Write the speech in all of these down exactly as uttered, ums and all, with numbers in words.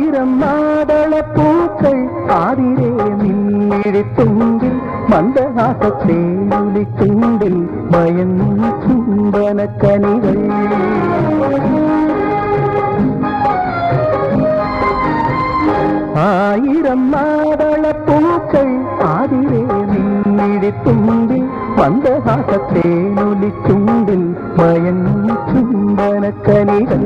ആയിരം മാതളപ്പൂക്കൾ ആതിരേ നിന്നിഴിത്തുണ്ടിൽ മന്ദഹാസത്തേനുലിച്ചുണ്ടിൽ മയങ്ങും ചുംബനക്കനികൾ ആയിരം മാതളപ്പൂക്കൾ ആതിരേ നിന്നിഴിത്തുണ്ടിൽ മന്ദഹാസത്തേനുലിച്ചുണ്ടിൽ മയങ്ങും ചുംബനക്കനികൾ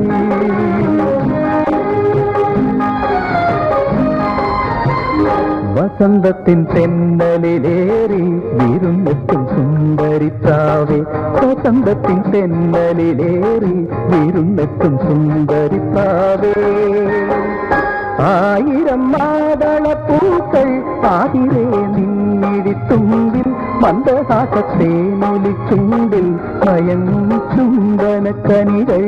വസന്തത്തിൻ തെന്നലിലേറി വിരുന്നെത്തും സുന്ദരിപ്രാവേ വസന്തത്തിൻ തെന്നലിലേറി വിരുന്നെത്തും സുന്ദരിപ്രാവേ ആയിരം മാതളപ്പൂക്കൾ ആതിരേ നിന്നിഴിത്തുണ്ടിൽ മന്ദഹാസത്തേനൊലിച്ചുണ്ടിൽ മയങ്ങും ചുംബനക്കനികൾ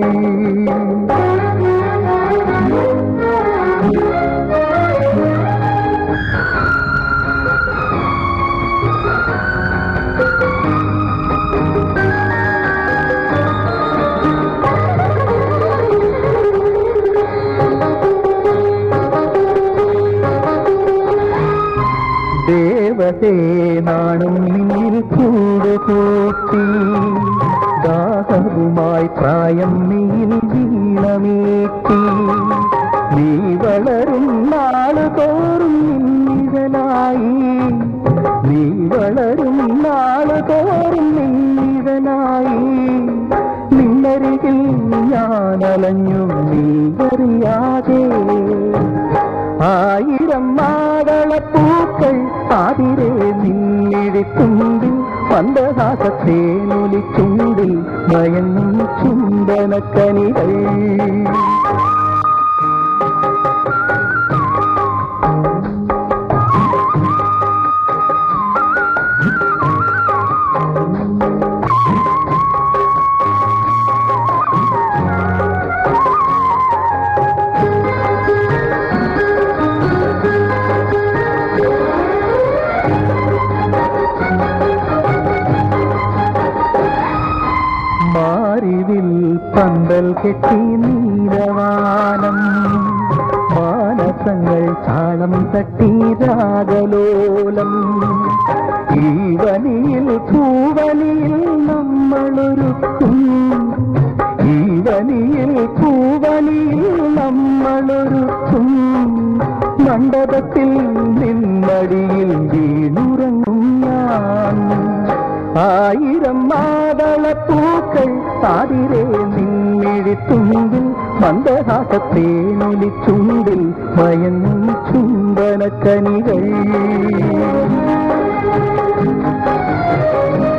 ദേവതേ നാണം നീൽ കൂടുകൂട്ടി ദാഹവുമായി പ്രായം നീൽ വീണമേറ്റി നീ വളരും നാള് തോറും നിന്നിഴലായി നീ വളരും നാള് തോറും നിന്നിഴലായി നിന്നരികിൽ ഞാനലഞ്ഞു നീ അറിയാതെ ആയിരം മാതളപ്പൂക്കൾ ആതിരേ നിന്നിഴിത്തുണ്ടിൽ മന്ദഹാസത്തേനൊലിച്ചുണ്ടിൽ മയങ്ങും ചുംബനക്കനികൾ മാറിവിൽ പന്തൽ കെട്ടി നീലവാനം മാനസങ്ങൾ താളം തട്ടി രാഗലോലം ഈ വനിയിൽ പൂവനിയിൽ നമ്മളൊരുക്കും ഈ വനിയിൽ പൂവനിയിൽ നമ്മളൊരുക്കും മണ്ഡപത്തിൽ നിന്നടിയിൽ വീണുറങ്ങും ഞാൻ ആയിരം മാതളപ്പൂക്കൾ ആതിരേ നിന്നിഴിത്തുണ്ടിൽ മന്ദഹാസത്തേനൊലിച്ചുണ്ടിൽ മയങ്ങും ചുംബനക്കനികൾ